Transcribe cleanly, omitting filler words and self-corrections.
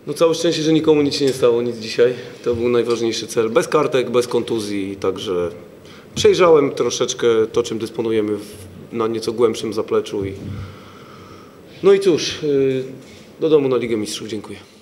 No całe szczęście, że nikomu nic się nie stało, nic dzisiaj. To był najważniejszy cel. Bez kartek, bez kontuzji, także przejrzałem troszeczkę to, czym dysponujemy na nieco głębszym zapleczu. No i cóż, do domu na Ligę Mistrzów. Dziękuję.